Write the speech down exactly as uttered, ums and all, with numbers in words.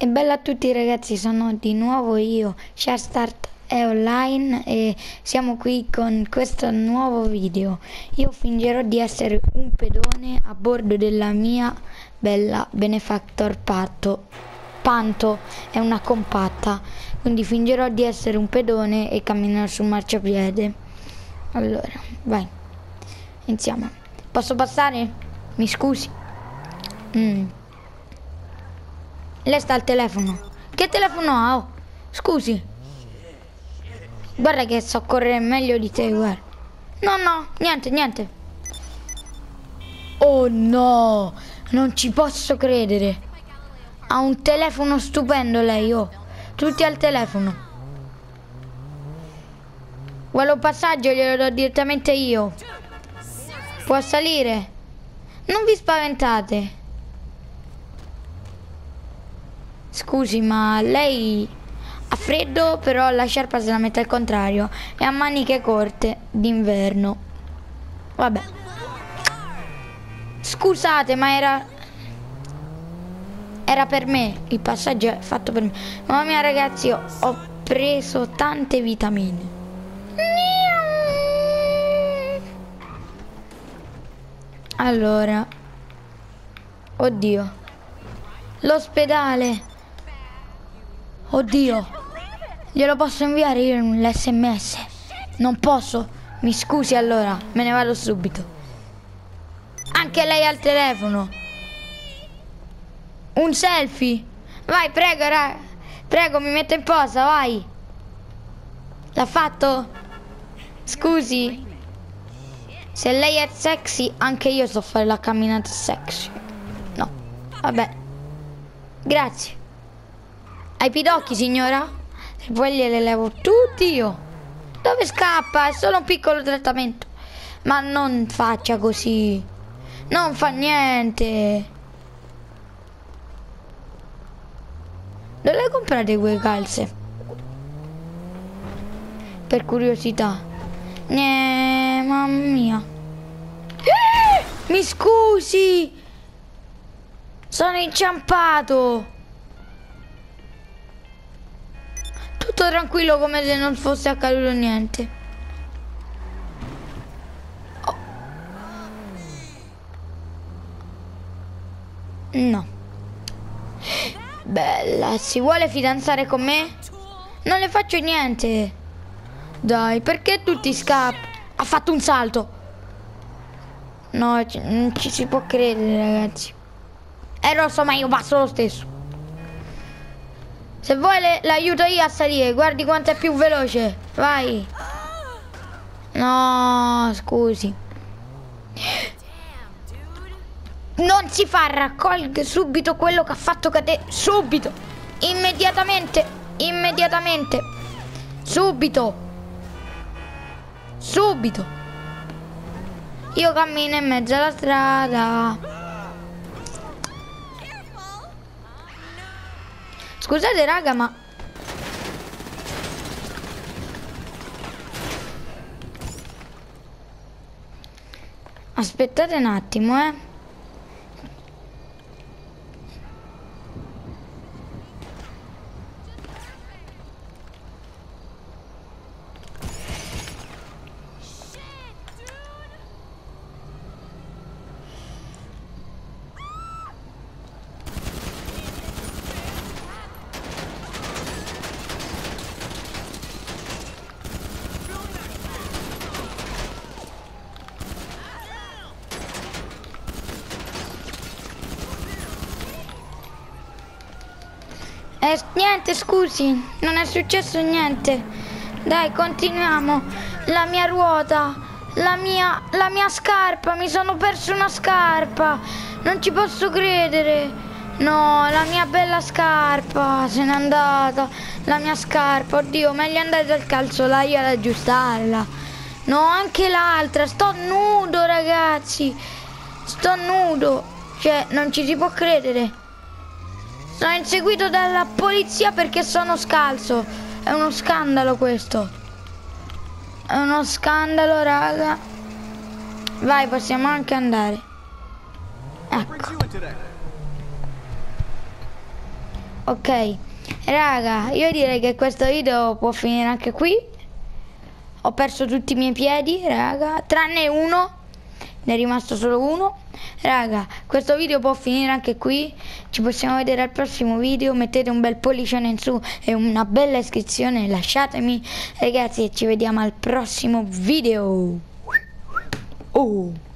E bella a tutti ragazzi, sono di nuovo io, ShareStart è online e siamo qui con questo nuovo video. Io fingerò di essere un pedone a bordo della mia bella Benefactor Patto. Panto è una compatta, quindi fingerò di essere un pedone e camminerò sul marciapiede. Allora, vai, iniziamo. Posso passare? Mi scusi? Mm. Lei sta al telefono. Che telefono ha? Oh, scusi. Guarda che so correre meglio di te, guarda. No, no, niente, niente. Oh no, non ci posso credere. Ha un telefono stupendo lei, oh. Tutti al telefono. Vuole un passaggio, glielo do direttamente io. Può salire? Non vi spaventate. Scusi, ma lei ha freddo, però la sciarpa se la mette al contrario e ha maniche corte d'inverno. Vabbè. Scusate, ma era era per me, il passaggio è fatto per me. Mamma mia ragazzi, ho, ho preso tante vitamine. Allora, oddio, l'ospedale. Oddio, glielo posso inviare io l'esse emme esse? Non posso, mi scusi allora, me ne vado subito. Anche lei al telefono. Un selfie? Vai, prego, raga. Prego, mi metto in posa, vai. L'ha fatto? Scusi. Se lei è sexy, anche io so fare la camminata sexy. No, vabbè. Grazie. Hai pidocchi, signora? Se vuoi gliele levo tutti io. Dove scappa? È solo un piccolo trattamento. Ma non faccia così. Non fa niente. Dove le comprate quelle calze? Per curiosità. Eh, mamma mia. Eh, mi scusi. Sono inciampato. Tutto tranquillo come se non fosse accaduto niente. Oh. No. Bella, si vuole fidanzare con me? Non le faccio niente. Dai, perché tutti scappano? Ha fatto un salto. No, non ci si può credere, ragazzi. È rosso, ma io passo lo stesso. Se vuole l'aiuto io a salire. Guardi quanto è più veloce. Vai. No, scusi. Non si fa, raccolga subito quello che ha fatto cadere. Subito. Immediatamente. Immediatamente. Subito. Subito. Io cammino in mezzo alla strada. Scusate raga, ma aspettate un attimo, eh. Eh, niente, scusi, non è successo niente. Dai, continuiamo. La mia ruota, la mia, la mia scarpa, mi sono perso una scarpa. Non ci posso credere. No, la mia bella scarpa se n'è andata. La mia scarpa, oddio, meglio andare dal calzolaio ad aggiustarla. No, anche l'altra. Sto nudo, ragazzi. Sto nudo. Cioè, non ci si può credere. Sono inseguito dalla polizia perché sono scalzo. È uno scandalo questo. È uno scandalo, raga. Vai, possiamo anche andare. Ecco. Ok, raga, io direi che questo video può finire anche qui. Ho perso tutti i miei piedi, raga, tranne uno, ne è rimasto solo uno. Raga, questo video può finire anche qui. Ci possiamo vedere al prossimo video. Mettete un bel pollicione in su e una bella iscrizione, lasciatemi, ragazzi, e ci vediamo al prossimo video. Oh.